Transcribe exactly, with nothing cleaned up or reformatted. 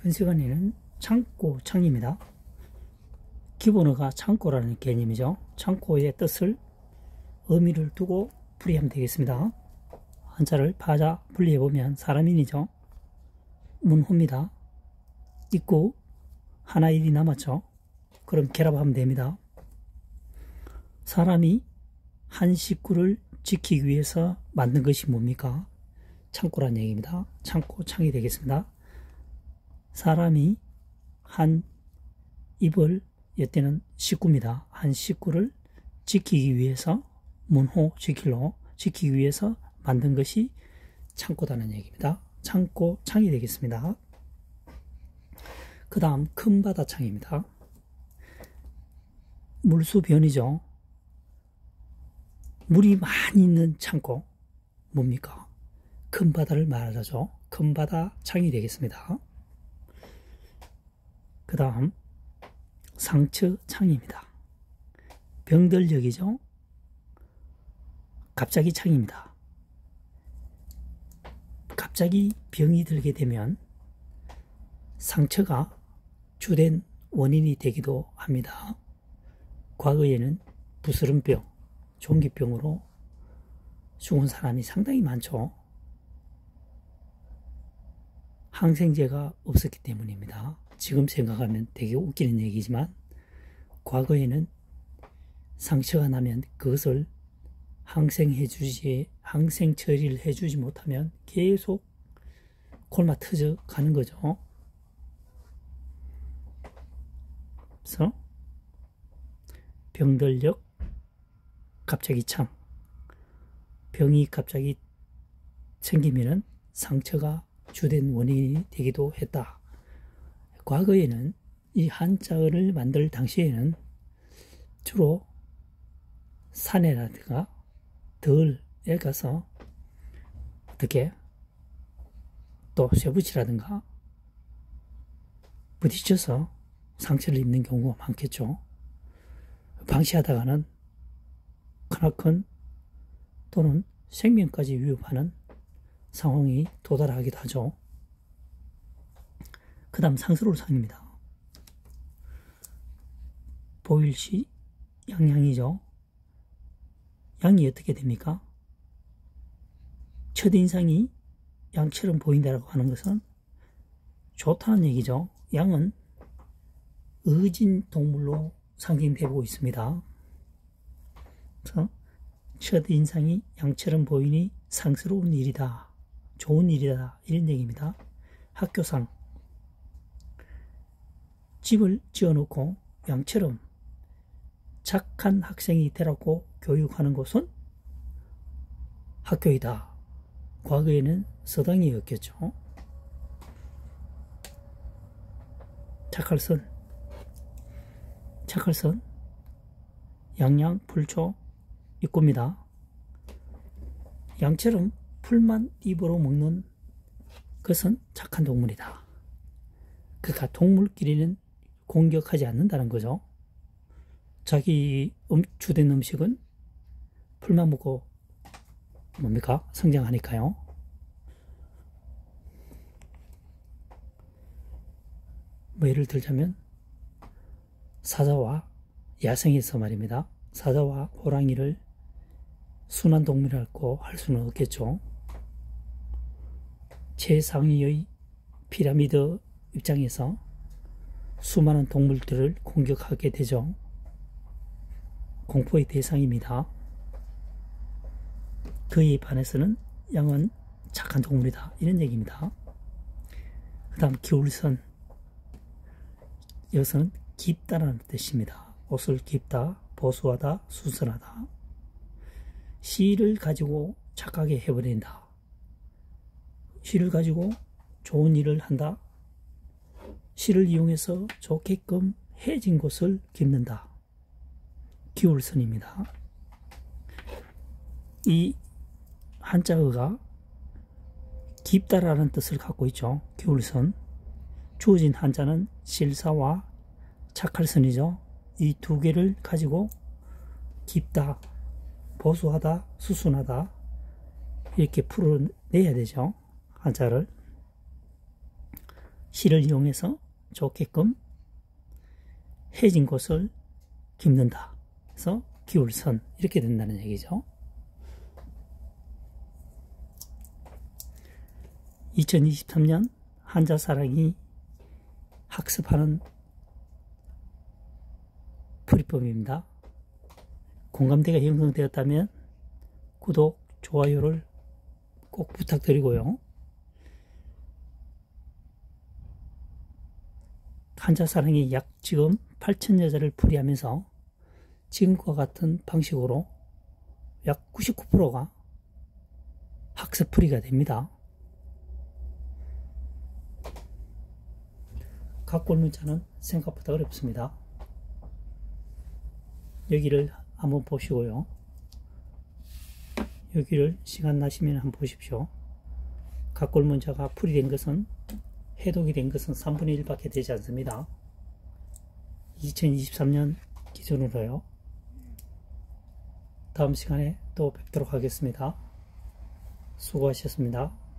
이 시간에는 창고, 창입니다. 기본어가 창고라는 개념이죠. 창고의 뜻을 의미를 두고 풀이하면 되겠습니다. 한자를 파자 분리해보면 사람인이죠. 문호입니다. 입구 하나 일이 남았죠. 그럼 결합하면 됩니다. 사람이 한 식구를 지키기 위해서 만든 것이 뭡니까? 창고란 얘기입니다. 창고, 창이 되겠습니다. 사람이 한 입을, 이때는 식구입니다. 한 식구를 지키기 위해서, 문호, 지킬로, 지키기 위해서 만든 것이 창고다는 얘기입니다. 창고, 창이 되겠습니다. 그 다음 큰 바다 창입니다. 물수변이죠. 물이 많이 있는 창고, 뭡니까? 큰 바다를 말하죠. 큰 바다 창이 되겠습니다. 그 다음 상처 창입니다. 병들역이죠. 갑자기 창입니다. 갑자기 병이 들게 되면 상처가 주된 원인이 되기도 합니다. 과거에는 부스럼병, 종기병으로 죽은 사람이 상당히 많죠. 항생제가 없었기 때문입니다. 지금 생각하면 되게 웃기는 얘기지만 과거에는 상처가 나면 그것을 항생해주지, 항생 처리를 해주지 못하면 계속 골마 터져 가는 거죠. 그래서 병들역, 갑자기 창, 병이 갑자기 생기면은 상처가 주된 원인이 되기도 했다. 과거에는 이 한자어를 만들 당시에는 주로 산에라든가 덜에 가서 어떻게 또 쇠붙이라든가 부딪혀서 상처를 입는 경우가 많겠죠. 방치하다가는 크나큰 또는 생명까지 위협하는 상황이 도달하기도 하죠. 그 다음 상스러울 상입니다. 보일시 양양이죠. 양이 어떻게 됩니까? 첫인상이 양처럼 보인다고 하는 것은 좋다는 얘기죠. 양은 의진 동물로 상징되고 있습니다. 그래서 첫인상이 양처럼 보이니 상스러운 일이다, 좋은 일이다, 이런 얘기입니다. 학교상, 집을 지어놓고 양처럼 착한 학생이 되라고 교육하는 곳은 학교이다. 과거에는 서당이었겠죠. 착할선, 착할선, 양양, 풀초, 입구입니다. 양처럼 풀만 입으로 먹는 것은 착한 동물이다. 그러니까 동물끼리는 공격하지 않는다는 거죠. 자기 음, 주된 음식은 풀만 먹고 뭡니까? 성장하니까요. 뭐 예를 들자면 사자와 야생에서 말입니다. 사자와 호랑이를 순한 동물이라고 할 수는 없겠죠. 최상위의 피라미드 입장에서 수많은 동물들을 공격하게 되죠. 공포의 대상입니다. 그에 반해서는 양은 착한 동물이다, 이런 얘기입니다. 그 다음 기울선, 이것은 깊다라는 뜻입니다. 옷을 깊다, 보수하다, 순선하다. 시를 가지고 착하게 해버린다. 시를 가지고 좋은 일을 한다. 시를 이용해서 좋게끔 해진 곳을 깁는다. 기울선입니다. 이 한자어가 깊다라는 뜻을 갖고 있죠. 기울선. 주어진 한자는 실사와 착할선이죠. 이 두 개를 가지고 깊다, 보수하다, 수순하다 이렇게 풀어내야 되죠. 한자를. 실을 이용해서 좋게끔 해진 곳을 깁는다. 그래서 기울선 이렇게 된다는 얘기죠. 이천이십삼 년 한자사랑이 학습하는 풀이법입니다. 공감대가 형성되었다면 구독, 좋아요를 꼭 부탁드리고요. 한자사랑이 약 지금 팔천여 자를 풀이하면서 지금과 같은 방식으로 약 구십구 퍼센트가 학습 풀이가 됩니다. 각골 문자는 생각보다 어렵습니다. 여기를 한번 보시고요. 여기를 시간 나시면 한번 보십시오. 각골 문자가 풀이된 것은, 해독이 된 것은 삼분의 일 밖에 되지 않습니다. 이천이십삼 년 기준으로요. 다음 시간에 또 뵙도록 하겠습니다. 수고하셨습니다.